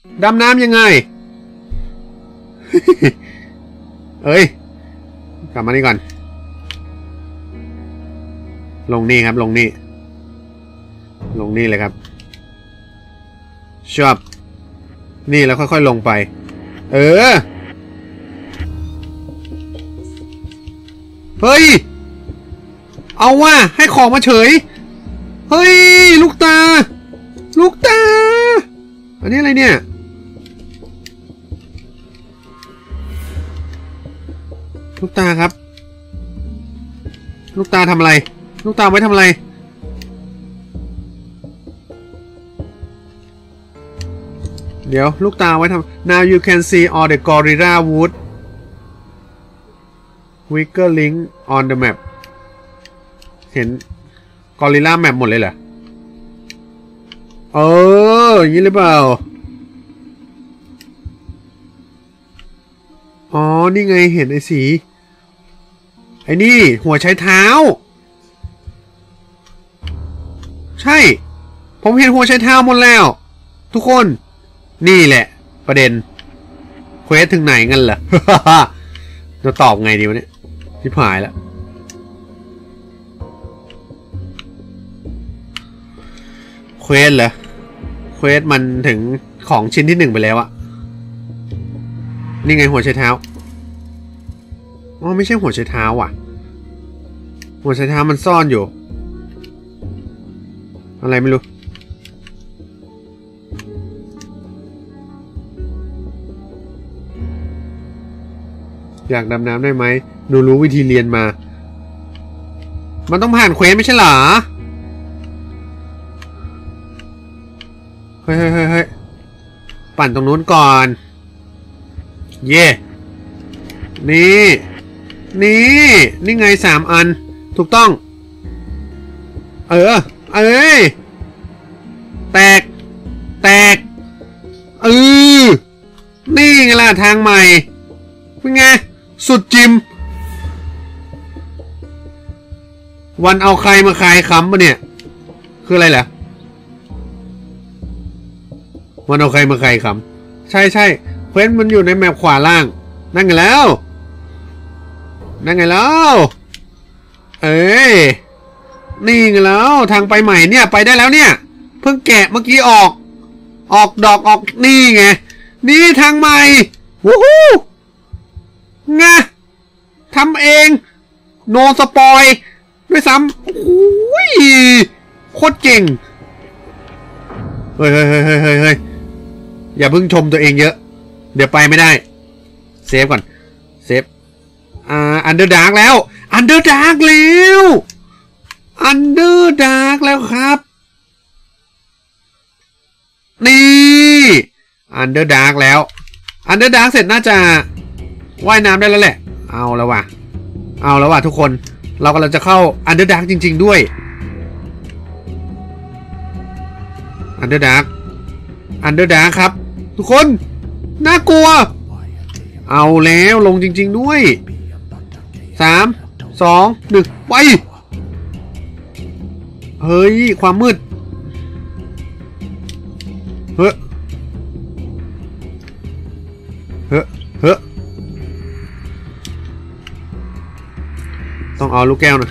ดำน้ำยังไง เอ้ยกลับมานี่ก่อนลงนี่ครับลงนี่เลยครับชอบนี่แล้วค่อยๆลงไปเฮ้ยเอาว่ะให้ของมาเฉยเฮ้ยลูกตาอันนี้อะไรเนี่ยลูกตาครับลูกตาทำอะไรลูกตาไว้ทำอะไรเดี๋ยวลูกตาไว้ทำ Now you can see all the gorilla wood weaker link on the map เห็น gorilla map หมดเลยเหรออย่างนี้หรือเปล่าอ๋อนี่ไงเห็นไอ้สีไอ้นี่หัวใช้เท้าใช่ผมเห็นหัวใช้เท้าหมดแล้วทุกคนนี่แหละประเด็นเควสถึงไหนกันเหรอ จะตอบไงดีวะเนี่ยชิบหายแล้วเควสเหรอเควสมันถึงของชิ้นที่1ไปแล้วอะนี่ไงหัวใช้เท้าอ๋อไม่ใช่หัวใช้เท้าว่ะหัวใช้เท้ามันซ่อนอยู่อะไรไม่รู้อยากดำน้ำได้ไหมหนูรู้วิธีเรียนมามันต้องผ่านเควสไม่ใช่เหรอเฮ้ยปั่นตรงนู้นก่อนเย่นี่ไง3 อันถูกต้องแตกนี่ไงล่ะทางใหม่เป็นไงสุดจิมวันเอาใครมาขายขำปะเนี่ยคืออะไรเหรอวันเอาใครมาขายขำใช่เพื่อนมันอยู่ในแมปขวาล่างนั่นไงแล้วนี่ไงแล้วทางไปใหม่เนี่ยไปได้แล้วเนี่ยเพิ่งแกะเมื่อกี้ออกดอกออกนี่ไงนี่ทางใหม่วู้ฮู้ไงทำเองโนสปอยด้วยซ้ำโอ้ยโคตรเก่งเฮ้ยอย่าเพิ่งชมตัวเองเยอะเดี๋ยวไปไม่ได้เซฟก่อนเซฟอันเดอร์ดาร์กแล้วครับนี่อันเดอร์ดาร์กแล้วอันเดอร์ดาร์กเสร็จน่าจะว่ายน้ำได้แล้วแหละเอาแล้วว่ะทุกคนเรากำลังจะเข้าอันเดอร์ดาร์กจริงๆด้วยอันเดอร์ดาร์กครับทุกคนน่ากลัวเอาแล้วลงจริงๆด้วย3 2 1ไปเฮ้ยความมืดเฮ้ต้องเอาลูกแก้วนะ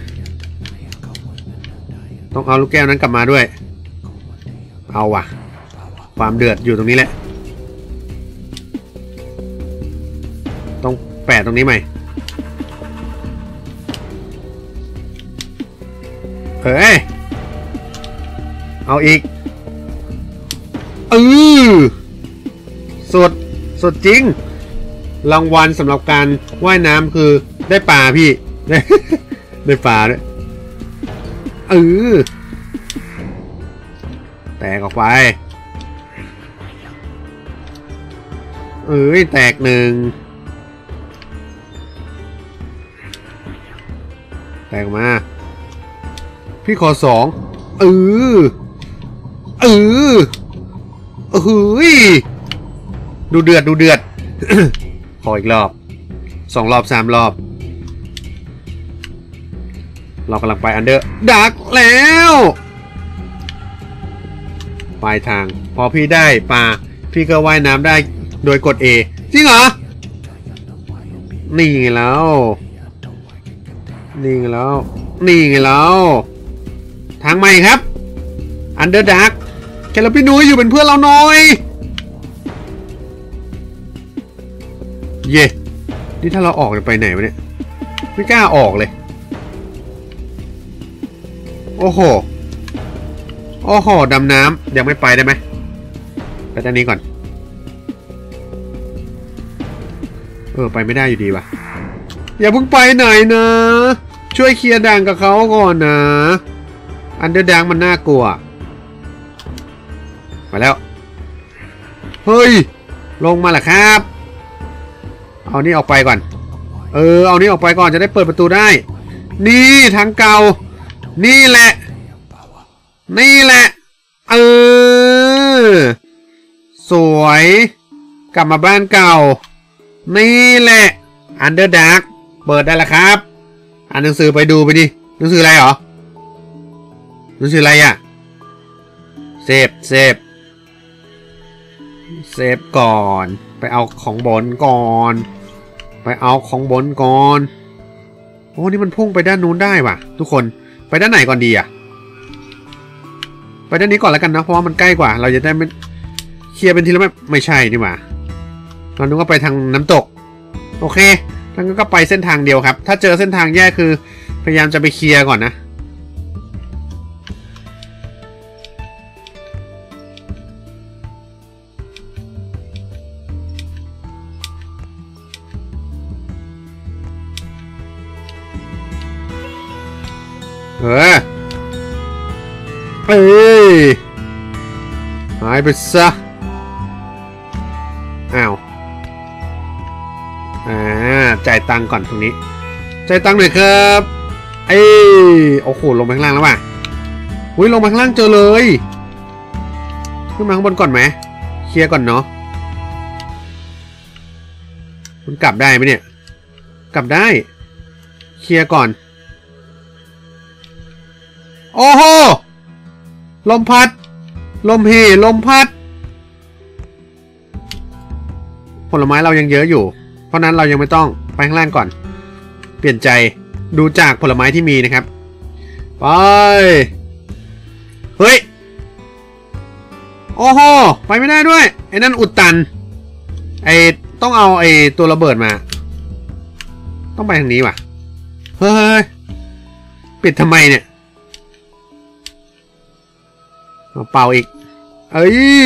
ต้องเอาลูกแก้วนั้นกลับมาด้วยเอาว่ะความเดือดอยู่ตรงนี้แหละต้องแปะตรงนี้ใหม่เอาอีกสดจริงรางวัลสำหรับการว่ายน้ำคือได้ปลาพี่ได้ปลาด้วยแตกออกไปแตก1แตกมาพี่ขอ2ดูเดือด ขออีกรอบ2 รอบ 3 รอบเรากำลังไปอันเดอร์ดักแล้วปลายทางพอพี่ได้ปลาพี่ก็ว่ายน้ำได้โดยกด A จริงเหรอนี่ไงแล้วนี่ไงแล้วนี่ไงแล้วทางใหม่ครับ Underdark แค่เราพี่นุ้ยอยู่เป็นเพื่อนเราหน่อยเย่นี่ถ้าเราออกจะไปไหนวะเนี่ยไม่กล้าออกเลยโอ้โหโอ้โหดำน้ำยังไม่ไปได้ไหมไปด้านนี้ก่อนไปไม่ได้อยู่ดีว่ะอย่าเพิ่งไปไหนนะช่วยเคลียร์ด่านกับเขาก่อนนะอันเดอร์ดังมันน่ากลัวมาแล้วเฮ้ยลงมาแหละครับเอานี่ออกไปก่อนเอานี่ออกไปก่อนจะได้เปิดประตูได้นี่ทางเก่านี่แหละนี่แหละสวยกลับมาบ้านเก่านี่แหละอันเดอร์ดาร์กเปิดได้แล้วครับอ่านหนังสือไปดูไปดิหนังสืออะไรหรอหนังสืออะไรอ่ะเซฟก่อนไปเอาของบนก่อนไปเอาของบนก่อนโอ้นี่มันพุ่งไปด้านนู้นได้ว่ะทุกคนไปด้านไหนก่อนดีอ่ะไปด้านนี้ก่อนแล้วกันนะเพราะว่ามันใกล้กว่าเราจะได้ไม่เคลียร์เป็นทีละไม่ใช่นี่หว่าเรานึกว่าไปทางน้ำตกโอเคทั้งนั้นก็ไปเส้นทางเดียวครับถ้าเจอเส้นทางแยกคือพยายามจะไปเคลียร์ก่อนนะหายไปซะอ้าวจ่ายตังค์ก่อนตรงนี้จ่ายตังค์หน่อยครับโอ้โหลงไปข้างล่างแล้วว่ะอุ้ยลงมาข้างล่างเจอเลยขึ้นมาข้างบนก่อนไหมเคลียร์ก่อนเนาะคุณกลับได้ไหมเนี่ยกลับได้เคลียร์ก่อนโอ้โหลมพัดลมพัดผลไม้เรายังเยอะอยู่เพราะนั้นเรายังไม่ต้องไปข้างล่างก่อนเปลี่ยนใจดูจากผลไม้ที่มีนะครับไปเฮ้ยโอ้โหไปไม่ได้ด้วยไอ้นั่นอุดตันต้องเอาตัวระเบิดมาต้องไปทางนี้ว่ะเฮ้ยปิดทำไมเนี่ยเป่าอีกไป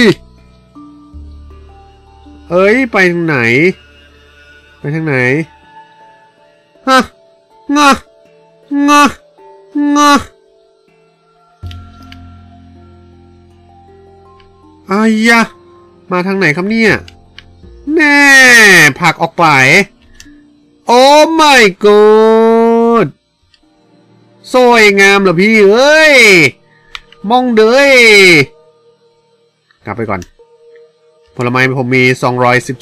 ทางไหนไปทางไหนฮะงะอายะมาทางไหนครับเนี่ยแน่ผลักออกไปโอ้ my god สวยงามเหรอพี่เอ้ยมองเด้ยกลับไปก่อนผลไม้ผมมี217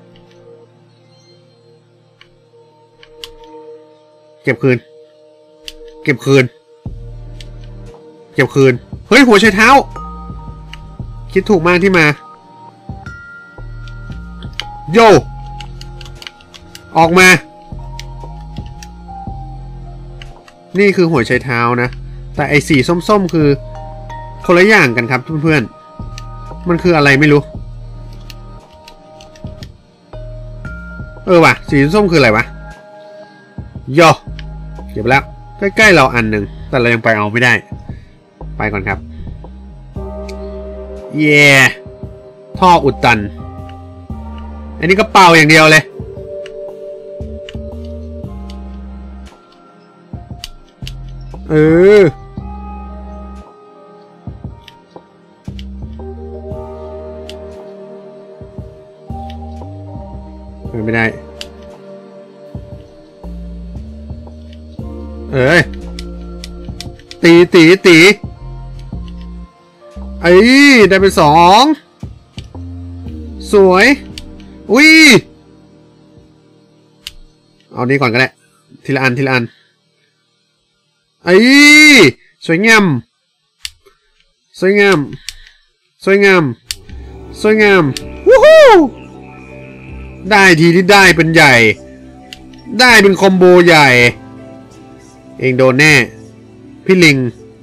เก็บคืนเฮ้ยหัวใช้เท้าคิดถูกมากที่มาโยออกมานี่คือหัวใช้เท้านะแต่ไอ้สีส้มๆคือคนละอย่างกันครับเพื่อนๆมันคืออะไรไม่รู้ว่ะสีส้มคืออะไรวะย่อเก็บแล้วใกล้ๆเราอันหนึ่งแต่เรายังไปเอาไม่ได้ไปก่อนครับท่ออุดตันอันนี้ก็เป่าอย่างเดียวเลยไม่ได้ตีได้ไป2สวยอุ้ยเอานี้ก่อนก็ได้ทีละอันสวยงามวู้ฮู้ได้ทีที่ได้เป็นใหญ่ได้เป็นคอมโบใหญ่เองโดนแน่พี่ลิง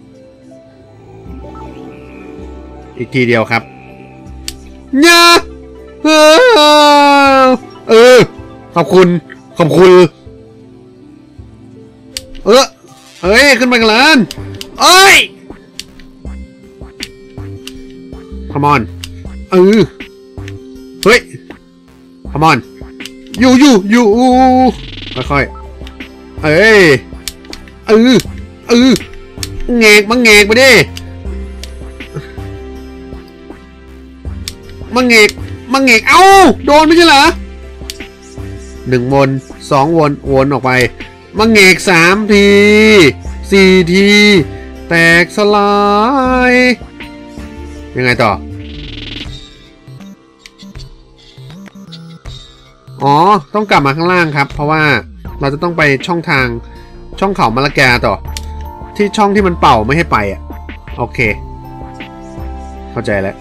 อีกทีเดียวครับเนี่ยขอบคุณเอ้ยขึ้นไปกันเลยเอ้ย come on เฮ้ย come on อยู่ค่อยๆแงกมาแงกไปดิมาแงกเอ้าโดนไม่ใช่เหรอ1 วน2 วนออกไปมาแงก3 ที4 ทีแตกสลายยังไงต่ออ๋อต้องกลับมาข้างล่างครับเพราะว่าเราจะต้องไปช่องเขามะละแกต่อที่ช่องที่มันเป่าไม่ให้ไปอ่ะโอเคเข้าใจแล้ว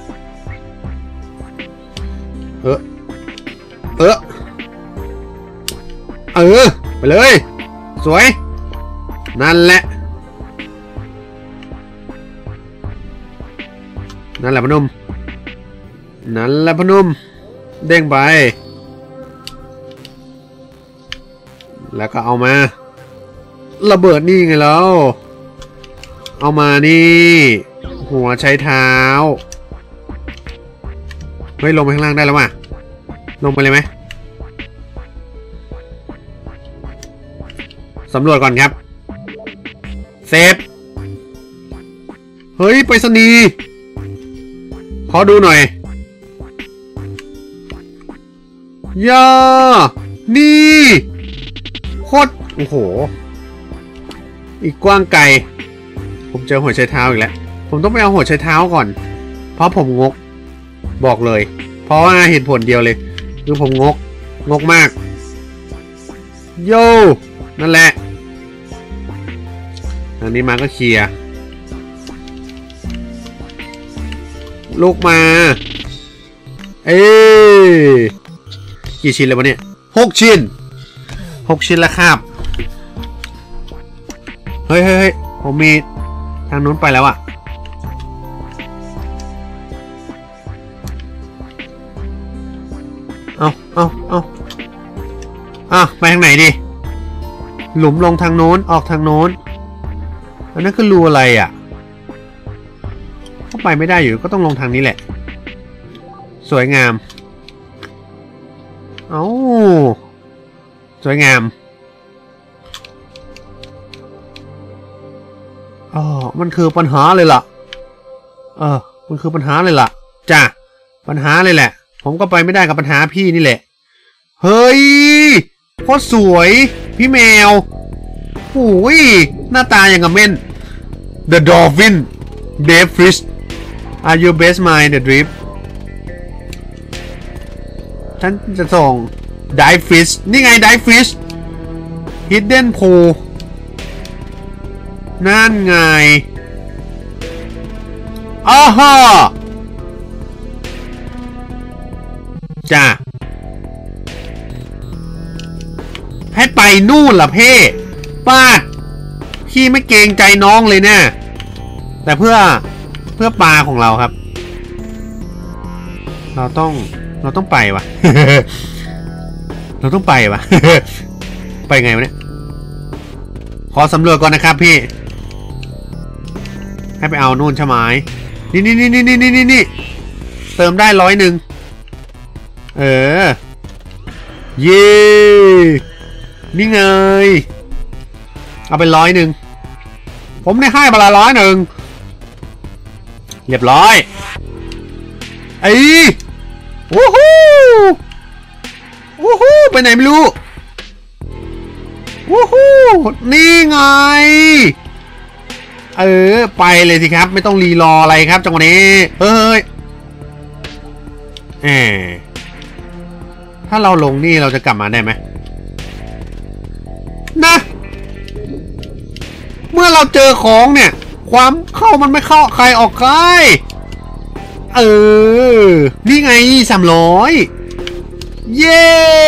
ไปเลยสวยนั่นแหละพนมเด้งไปแล้วก็เอามาระเบิดนี่ไงแล้วเอามานี่หัวใช้เท้าเฮ้ยลงไปข้างล่างได้แล้วว่ะลงไปเลยไหมสำรวจก่อนครับเซฟเฮ้ยไปรษณีย์ขอดูหน่อยย่านี่โคตรโอ้โหอีกกว้างไกลผมเจอหัวไชเท้าอีกแล้วผมต้องไปเอาหัวไชเท้าก่อนเพราะผมงกบอกเลยเพราะว่าเหตุผลเดียวเลยคือผมงกมากโย่นั่นแหละทางนี้มาก็เคลียร์ลูกมากี่ชิ้นเลยวะเนี่ย6 ชิ้นแล้วครับเฮ้ยผมมีทางนู้นไปแล้วอะเอาไปทางไหนดีหลุมลงทางโน้นออกทางโน้นอันนั้นคือรูอะไรอ่ะเข้าไปไม่ได้อยู่ก็ต้องลงทางนี้แหละสวยงามสวยงามมันคือปัญหาเลยล่ะมันคือปัญหาเลยล่ะจ้ะปัญหาเลยแหละผมก็ไปไม่ได้กับปัญหาพี่นี่แหละเฮ้ยโคตรสวยพี่แมวโอ้ยหน้าตาอย่างกับเม่น The Dolphin Deep Fish Are you best mind the drip ฉันจะส่ง Dive Fish นี่ไง Dive Fish Hidden Pool นั่นไงจ้าให้ไปนู่นล่ะเพ่ป้าพี่ไม่เกรงใจน้องเลยเนี่ยแต่เพื่อปลาของเราครับเราต้องไปวะ เราต้องไปวะ ไปไงวะเนี่ยขอสำรวจก่อนนะครับพี่ให้ไปเอานู่นใช่ไหมนี่เติมได้100เย้นี่ไงเอาไป100ผมได้ให้มาละ100เรียบร้อยวู้ฮู้ไปไหนไม่รู้วู้ฮู้นี่ไงไปเลยสิครับไม่ต้องรีรออะไรครับจังหวะนี้เฮ้ยถ้าเราลงนี่เราจะกลับมาได้ไหมนะเมื่อเราเจอของเนี่ยความเข้ามันไม่เข้าใครออกใครเออนี่ไง300เย้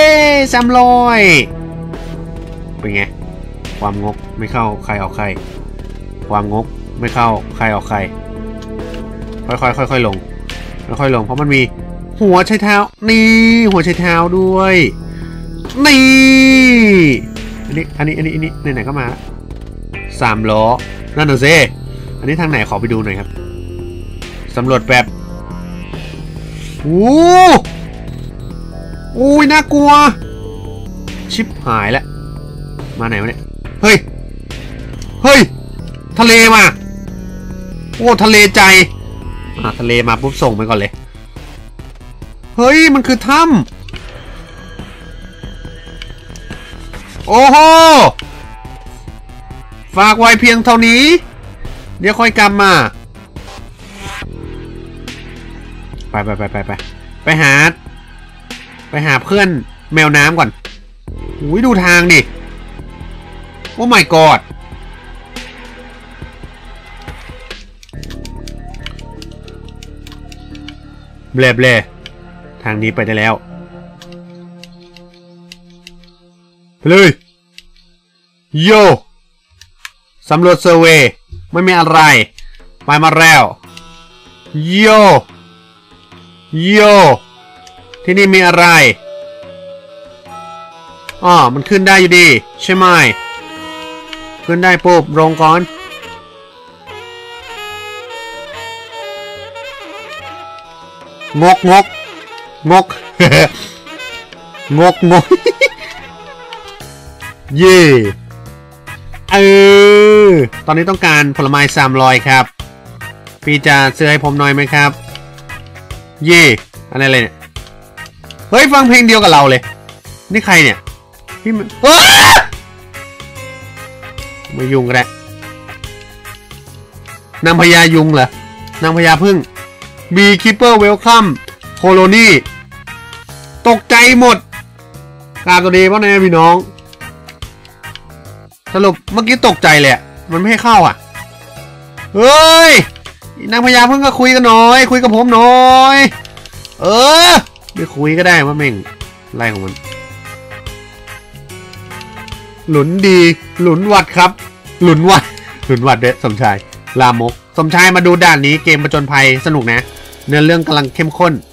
300เป็นไงความงกไม่เข้าใครออกใครความงกไม่เข้าใครออกใครค่อยลงค่อยลงเพราะมันมีหัวใช้เท้านี่หัวใช้เท้าด้วยนี่อันนี้ไหนๆก็มา3 ล้อนั่นน่ะสิอันนี้ทางไหนขอไปดูหน่อยครับสำรวจแบบโอ้ยน่ากลัวชิบหายแล้วมาไหนวะเนี่ยเฮ้ยทะเลมาโอ้ทะเลใจทะเลมาปุ๊บส่งไปก่อนเลยเฮ้ยมันคือถ้ำโอ้โหฝากไว้เพียงเท่านี้เดี๋ยวค่อยกลับมาไปหาเพื่อนแมวน้ำก่อนอุ้ยดูทางดิโอ้ my god เบลทางนี้ไปได้แล้วไปเลยโยสำรวจเซอร์เวย์ไม่มีอะไรไปมาแล้วโยที่นี่มีอะไรมันขึ้นได้อยู่ดีใช่ไหมขึ้นได้ปุ๊บลงก่อนงก เย่ตอนนี้ต้องการผลไม้300ครับพี่จะซื้อให้ผมหน่อยไหมครับเย่อะไรเนี่ยเฮ้ยฟังเพลงเดียวกับเราเลยนี่ใครเนี่ยพี่ไม่ยุงก็ได้นางพญายุงเหรอนางพญาพึ่งบีคิปเปอร์เวลคัมโคโลนีตกใจหมดกราบตัวดีป่ะเนี่ยพี่น้องสรุปเมื่อกี้ตกใจเลยมันไม่ให้เข้าเฮ้ยนางพญาพึ่งก็คุยกันหน่อยคุยกับผมหน่อยไม่คุยก็ได้ว่าเม่งไล่ของมันหลุนดีหลุนวัดครับหลุนวัดเด้สมชายลามกสมชายมาดูด่านนี้เกมผจญภัยสนุกนะเนื้อเรื่องกำลังเข้มข้น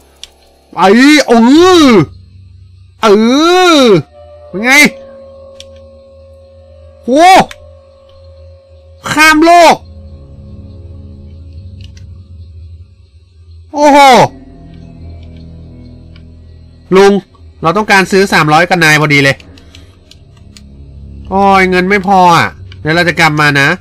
เป็นไงโหข้ามโลกโอ้โหลุงเราต้องการซื้อ300กันนายพอดีเลยโอ้ยเงินไม่พอเดี๋ยวเราจะกลับมานะ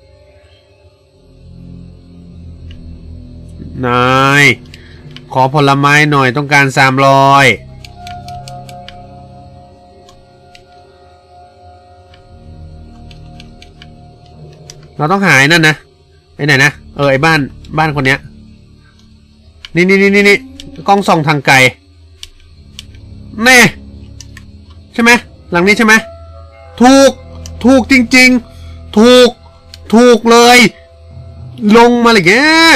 นายขอผลไม้หน่อยต้องการ300เราต้องหายนั่นนะไอ้ไหนนะไอ้บ้านคนเนี้ยนี่กล้องส่องทางไกลแน่ใช่ไหมหลังนี้ใช่ไหมถูกจริงๆถูกเลยลงมาเลยแก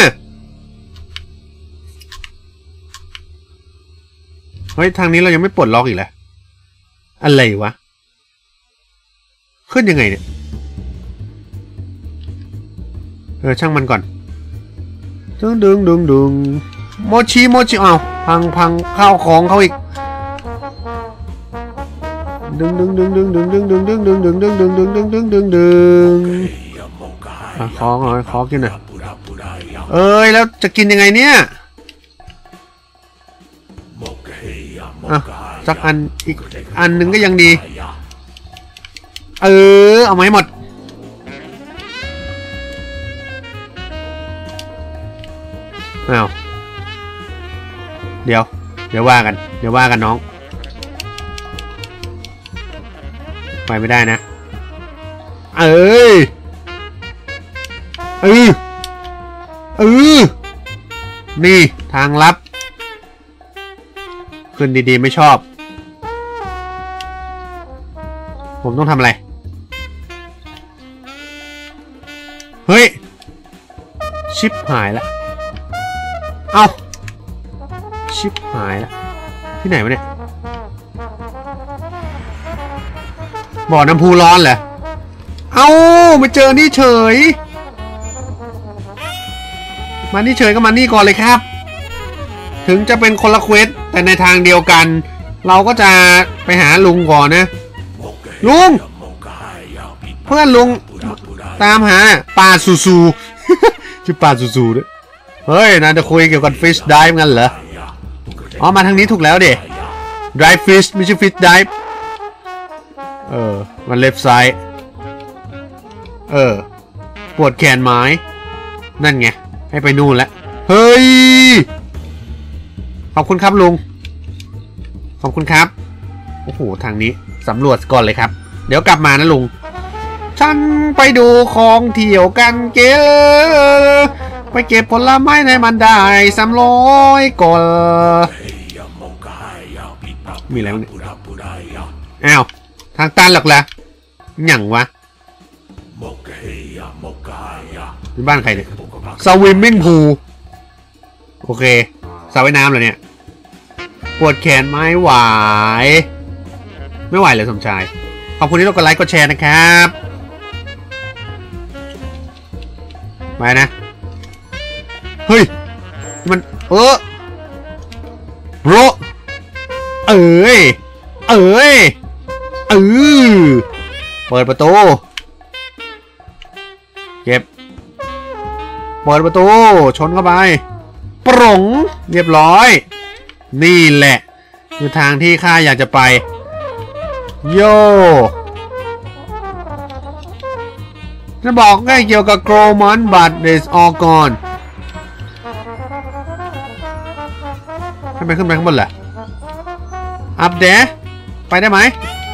เฮ้ยทางนี้เรายังไม่ปลดล็อกอีกแล้วอะไรวะขึ้นยังไงเนี่ยช่างมันก่อนดึงโมชิพังข้าวของเขาอีกดึงขอกินหน่อยแล้วจะกินยังไงเนี่ยสักอันอีกอันหนึ่งก็ยังดีเอามาให้หมดเดี๋ยวว่ากันน้องไปไม่ได้นะนี่ทางลับขึ้นดีๆไม่ชอบผมต้องทำอะไรเฮ้ยชิปหายละเอาชิบหายแล้วที่ไหนวะเนี่ยบ่อน้ำพุร้อนเหรอเอามาเจอนี่เฉยมานี่เฉยก็มานี่ก่อนเลยครับถึงจะเป็นคนละเควสแต่ในทางเดียวกันเราก็จะไปหาลุงก่อนนะลุงเพื่อนลุงตามหาป่าซูซูชื่อป่าซูซูด้วยเฮ้ยน่าจะคุยเกี่ยวกับฟิชไดฟ์งั้นเหรออ๋อมาทางนี้ถูกแล้วเด็ก drive fish ไม่ใช่ fish dive มัน left side ปวดแขนไม้นั่นไงให้ไปนู่นแล้วเฮ้ยขอบคุณครับลุงขอบคุณครับโอ้โหทางนี้สำรวจก่อนเลยครับเดี๋ยวกลับมานะลุงฉันไปดูของเที่ยวกันเก๋ไปเก็บผลไม้ในมันได้300ก่อนมีอะไรบ้างเนี่ยอ้าวทางตันหรอกเหรอหยั่งวะนี่บ้านใครเนี่ยสวิมมิ่งพูลโอเคสระว่ายน้ำเหรอเนี่ยปวดแขนไม่ไหวเลยสมชายขอบคุณที่กดไลค์กดแชร์นะครับไปนะเฮ้ยมันโบรเปิดประตูเก็บเปิดประตูชนเข้าไปปรงเรียบร้อยนี่แหละคือทางที่ข้าอยากจะไปโย่จะบอกง่ายเกี่ยวกับโกลมอนบัตเดสออกอนขึ้นไปข้างบนแหละอัปเดตไปได้ไหม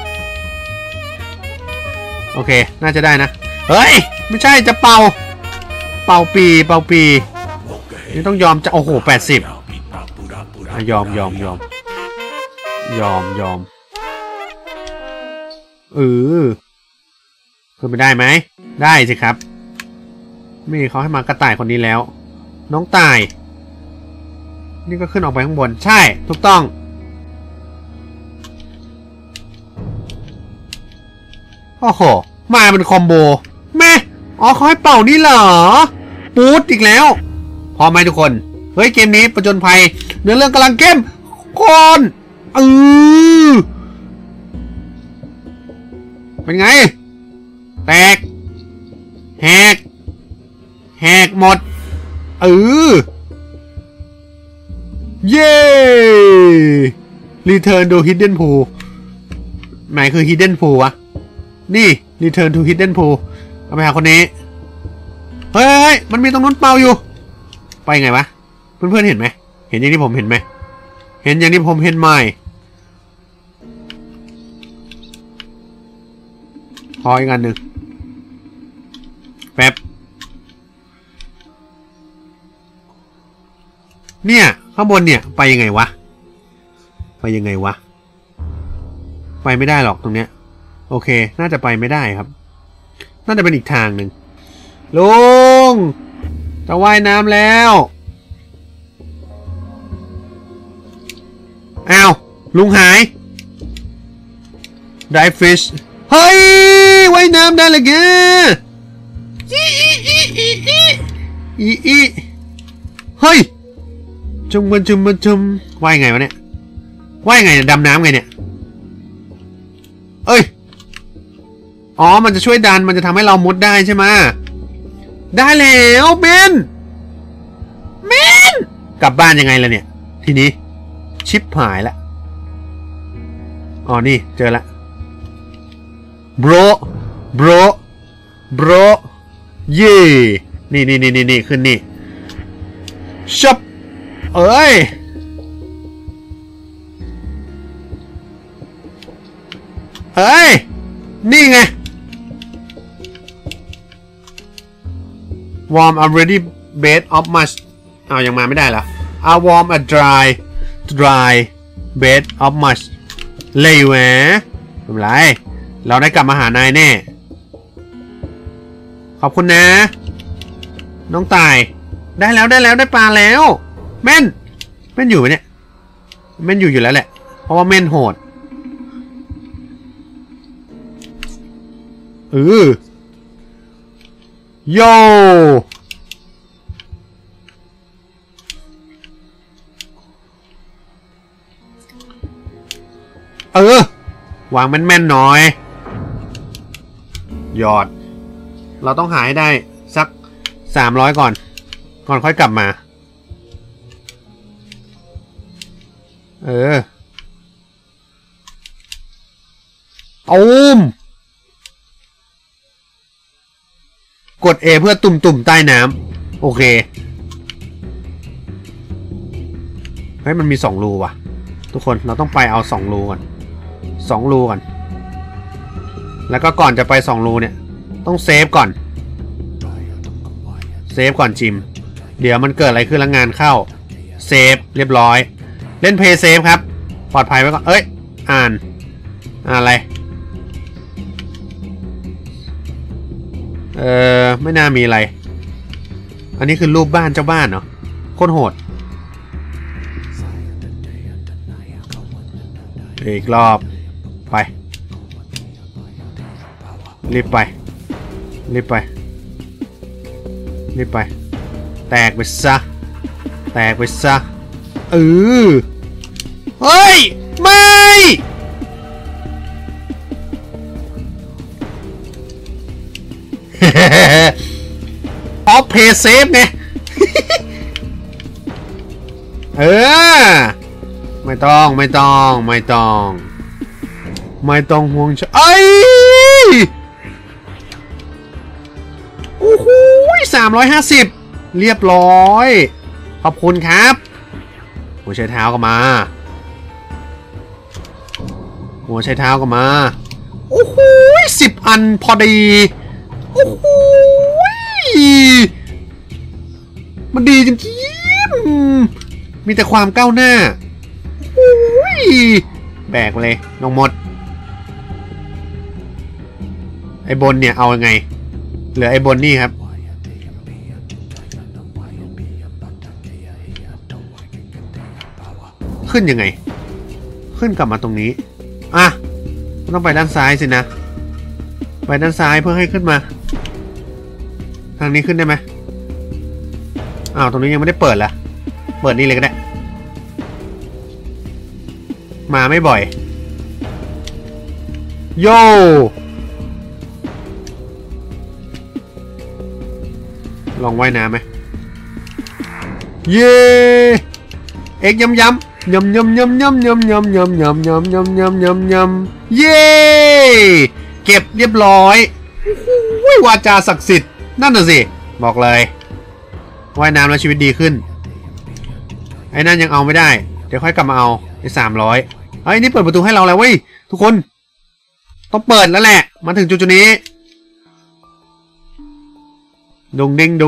โอเคน่าจะได้นะเฮ้ยไม่ใช่จะเป่าปีนี่ต้องยอมจะโอ้โห80ยอมขึ้นไปได้ไหมได้สิครับไม่เขาให้มากระต่ายคนนี้แล้วน้องต่ายนี่ก็ขึ้นออกไปข้างบนใช่ถูกต้องโอ้โหมาเป็นคอมโบแม่อ๋อเขาให้เป่านี่เหรอปูดอีกแล้วพอไหมทุกคนเฮ้ยเกมนี้ประจนภัยเนื้อเรื่องกำลังเข้มข้นเป็นไงแตกแหกหมดเย้ Return to Hidden Pool ไหนคือ Hidden Pool วะนี่ Return to Hidden Pool เอาไปหาคนนี้เฮ้ยมันมีตรงนู้นเป่าอยู่ไปไงวะเพื่อนๆเห็นไหมเห็นอย่างที่ผมเห็นไหมเห็นอย่างที่ผมเห็นไหมพออีกอันหนึ่งแป๊บเนี่ยข้างบนเนี่ยไปยังไงวะไปไม่ได้หรอกตรงเนี้ยโอเคน่าจะไปไม่ได้ครับน่าจะเป็นอีกทางหนึ่งลุงจะว่ายน้ำแล้วอ้าวลุงหาย Dive fish เฮ้ยว่ายน้ำได้เลยแกเฮ้ยจุ่มว่ายไงวะเนี่ยว่ายไงดำน้ำไงเนี่ยเอ้ยอ๋อมันจะช่วยดันมันจะทำให้เรามุดได้ใช่ไหมได้แล้วเบนกลับบ้านยังไงล่ะเนี่ยทีนี้ชิปหายละอ๋อนี่เจอละโบรเย่นี่ขึ้นนี่ชับเอ้ยนี่ไง warm already bed of much เอายังมาไม่ได้เหรอwarm a dry bed of much เลยแหวะไม่เป็นไรเราได้กลับมาหานายแน่ขอบคุณนะน้องตายได้แล้วได้ปลาแล้วแม่นอยู่ไหมเนี่ยแม่นอยู่แล้วแหละเพราะว่าแม่นโหดโยวางแม่นๆหน่อยหยอดเราต้องหาให้ได้สัก300ก่อนค่อยกลับมาตูมกด A เพื่อตุ่มใต้น้ำโอเคเฮ้ยมันมี2รูว่ะทุกคนเราต้องไปเอา2รูก่อน2รูก่อนแล้วก็ก่อนจะไป2รูเนี่ยต้องเซฟก่อนจิมเดี๋ยวมันเกิดอะไรขึ้นแล้วงานเข้าเซฟเรียบร้อยเล่นเพย์เซฟครับปลอดภัยไว้ก่อนอ่านอะไรไม่น่ามีอะไรอันนี้คือรูปบ้านเจ้าบ้านเหรอโคตรโหดอีกรอบไปรีบไปแตกไปซะเฮ้ยไม่ออฟเพย์เซฟไงไม่ต้องห่วงโอ้โห350เรียบร้อยขอบคุณครับหัวใช้เท้าก็มาโอ้โห10 อันพอดีโอ้โหมันดีจริงๆมีแต่ความก้าวหน้าโอ้ยแบกเลยน้องมดไอ้บนเนี่ยเอายังไงเหลือไอ้บนนี่ครับขึ้นยังไงขึ้นกลับมาตรงนี้ต้องไปด้านซ้ายสินะไปด้านซ้ายเพื่อให้ขึ้นมาทางนี้ขึ้นได้ไหมตรงนี้ยังไม่ได้เปิดละเปิดนี่เลยก็ได้มาไม่บ่อยโย่ลองว่ายน้ำไหมเย้เอ็กย้ำเย้เก็บเรียบร้อยวาจาศักดิ์สิทธิ์นั่นน่ะสิบอกเลยว่ายน้ำแล้วชีวิตดีขึ้นไอ้นั่นยังเอาไม่ได้เดี๋ยวค่อยกลับมาเอาไอ้300นี่เปิดประตูให้เราแล้วเว้ยทุกคนต้องเปิดแล้วแหละมาถึงจุดนี้ดงเด้ง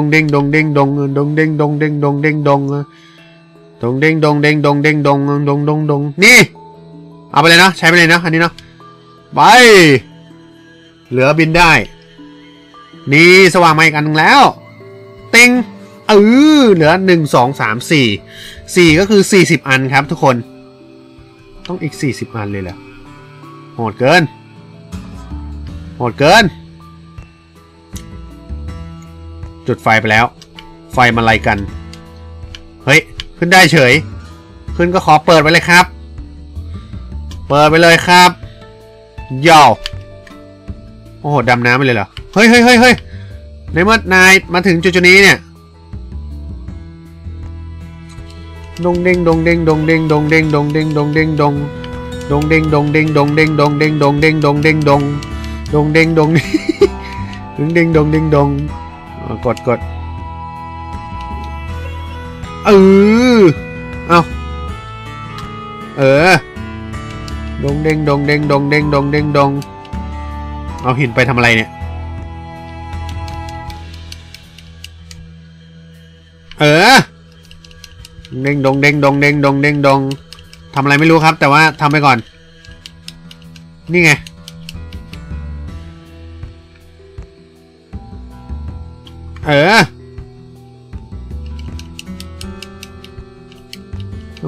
นี่เอาไปเลยนะใช้ไปเลยนะอันนี้เนาะไปเหลือบินได้นี่สว่างมาอีกอันนึงแล้วเต็งเหลือ1 2 3 4ก็คือ40อันครับทุกคนต้องอีก40อันเลยแหละโหดเกินจุดไฟไปแล้วไฟมันอะไรกันเฮ้ยขึ้นได้เฉยขึ้นก็ขอเปิดไปเลยครับย่อโอ้โหดำน้ำไปเลยเหรอเฮ้ยในเมื่อนายมาถึงจุดนี้เนี่ยดงเด้งกดเอาดงเด้งเอาหินไปทำอะไรเนี่ยเด้งทำอะไรไม่รู้ครับแต่ว่าทำไปก่อนนี่ไง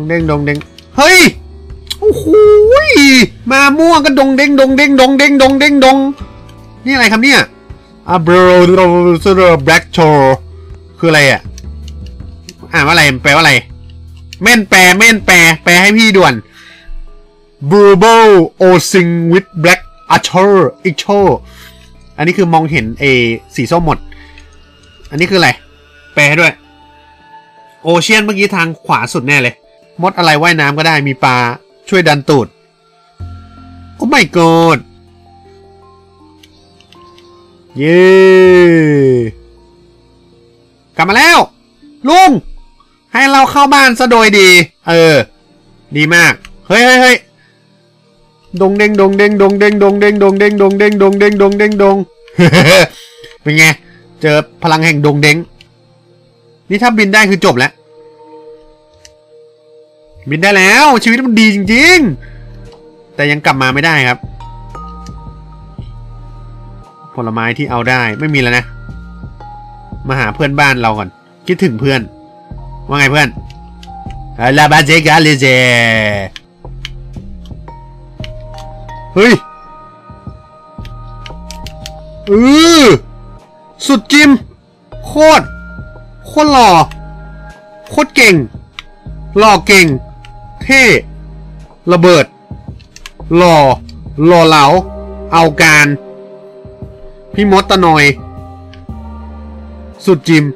งเด้งดงเด้งเฮ้ยโอ้โหมาม่วงก็ดงเด้งดงเด้งดงเด้งดงเด้งดงนี่อะไรครับเนี่ยบรแบล็กโชร์คืออะไรอ่ะอ่านว่าอะไรแปลว่าอะไรแม่นแปลให้พี่ด่วน Verbal Osing with Black Archer Icho อันนี้คือมองเห็นสีส้มหมดอันนี้คืออะไรแปลให้ด้วยโอเชียนเมื่อกี้ทางขวาสุดแน่เลยมดอะไรว่ายน้ำก็ได้มีปลาช่วยดันตูดโอ้ my god เย้กลับมาแล้วลุงให้เราเข้าบ้านซะโดยดีดีมากเฮ้ยดงเด้งดงเด้งดงเด้งดงเด้งดงเด้งดงเด้งดงเด้งดงเด้งดงเป็นไงเจอพลังแห่งดงเด้งนี่ถ้าบินได้คือจบแล้วบินได้แล้วชีวิตมันดีจริงๆแต่ยังกลับมาไม่ได้ครับผลไม้ที่เอาได้ไม่มีแล้วนะมาหาเพื่อนบ้านเราก่อนคิดถึงเพื่อนว่าไงเพื่อนลาบาเจกาเลเจเฮ้ยสุดจิมโคตรหล่อโคตรเก่งหล่อเก่งเท่ระเบิดหล่อเหลาเอาการพี่มดตะนอยสุดจิม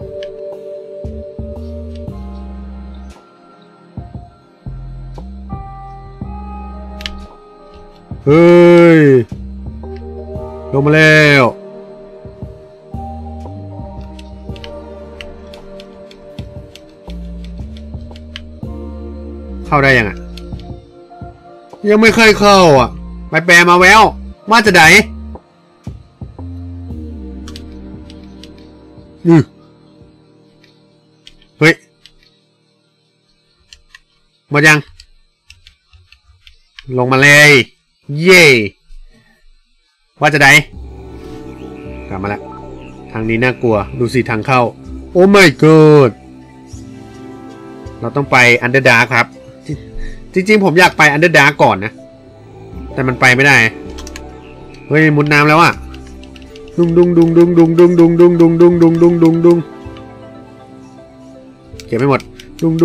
เฮ้ยลงมาแล้วเข้าได้ยังยังไม่เคยเข้าไปแปลมาแววว่าจะไหนเฮ้ยหมดยังลงมาเลยเย่ว่าจะไหนกลับมาแล้วทางนี้น่ากลัวดูสิทางเข้าโอ้ my god เราต้องไปอันเดอร์ดาร์คครับจริงๆผมอยากไปอันเดอร์ดาร์คก่อนนะแต่มันไปไม่ได้เฮ้ยมุดน้ำแล้วดุงเก็บไม่หมดดุง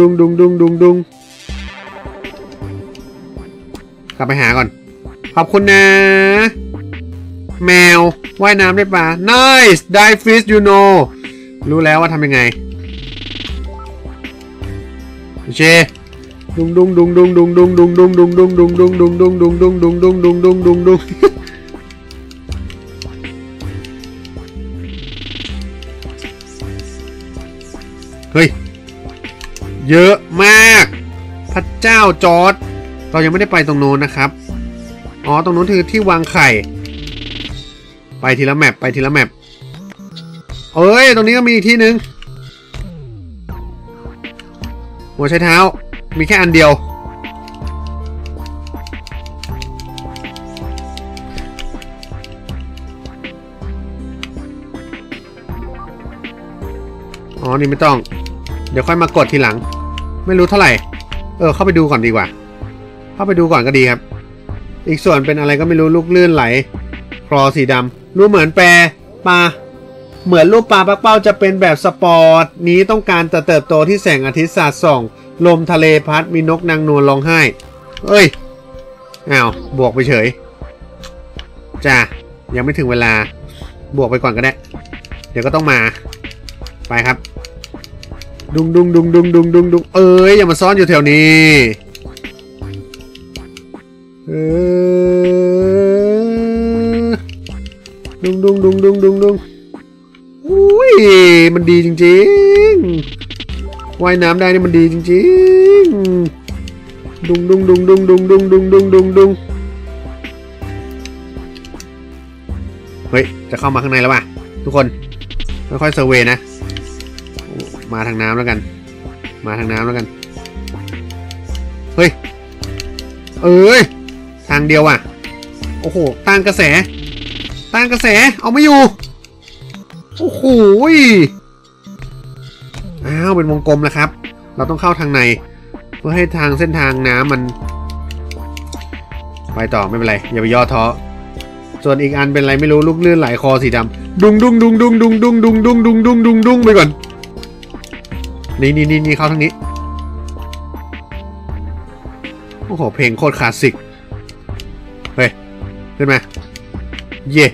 กลับไปหาก่อนขอบคุณนะแมวว่ายน้ำได้ปะ nice dive fish you know รู้แล้วว่าทำยังไงโอเคเฮ้ยเยอะมากพระเจ้าจอร์จเรายังไม่ได้ไปตรงโน้นนะครับอ๋อตรงโน้นคือที่วางไข่ไปทีละแมปเอ้ยตรงนี้ก็มีอีกที่หนึ่งหัวใช้เท้ามีแค่อันเดียวอ๋อนี่ไม่ต้องเดี๋ยวค่อยมากดทีหลังไม่รู้เท่าไหร่เข้าไปดูก่อนดีกว่าเข้าไปดูก่อนก็ดีครับอีกส่วนเป็นอะไรก็ไม่รู้ลูกลื่นไหลคลอสีดำรู้เหมือนแปรปลาเหมือนรูปปลาปักเป้าจะเป็นแบบสปอร์ตนี้ต้องการจะเติบโตที่แสงอาทิตย์สาดส่องลมทะเลพัดมีนกนางนวลร้องไห้เอ้ยอ้าวบวกไปเฉยจ้ายังไม่ถึงเวลาบวกไปก่อนก็ได้เดี๋ยวก็ต้องมาไปครับดุงเอ้ยอย่ามาซ่อนอยู่แถวนี้ดุงอุ้ยมันดีจริงๆว่ายน้ำได้นี่มันดีจริงๆดุงเฮ้ยจะเข้ามาข้างในแล้วป่ะทุกคนค่อยๆเซอร์เวย์นะมาทางน้ำแล้วกันเฮ้ยทางเดียวโอ้โหต้านกระแสเอาไม่อยู่โอ้โหอ้าวเป็นวงกลมแล้วครับเราต้องเข้าทางในเพื่อให้ทางเส้นทางน้ำมันไปต่อไม่เป็นไรอย่าไปย่อท้อส่วนอีกอันเป็นอะไรไม่รู้ลูกลื่นไหลคอสีดำดุงดุงดุงดุงดุงดุงดุงดุงดุงดุงดุงดุงไปก่อนนี่เข้าทางนี้โอ้โหเพลงโคตรคลาสสิกเฮ้ยขึ้นมาเย่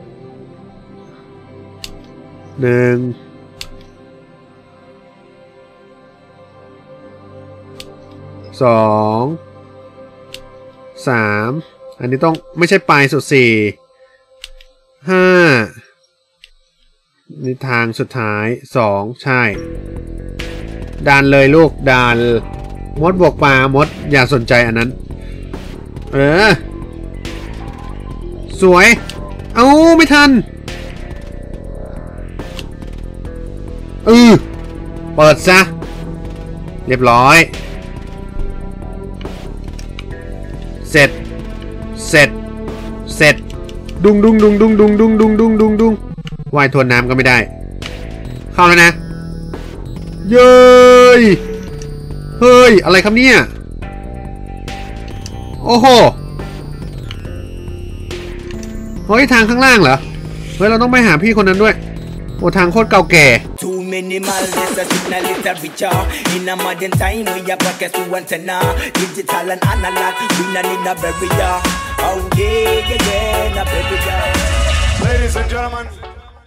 1 2 3อันนี้ต้องไม่ใช่ปลายสุด4 5นี่ทางสุดท้าย2ใช่ดันเลยลูกดันมดบวกปลามดอย่าสนใจอันนั้นสวยเอ้าไม่ทันเปิดซะเรียบร้อยเสร็จดุงว่ายทวนน้ำก็ไม่ได้เข้าแล้วนะเย้ยเฮ้ยอะไรครับเนี่ยโอ้โหเฮ้ยทางข้างล่างเหรอเฮ้ยเราต้องไปหาพี่คนนั้นด้วยโอ้ทางโคตรเก่าแก่ Ladies and gentlemen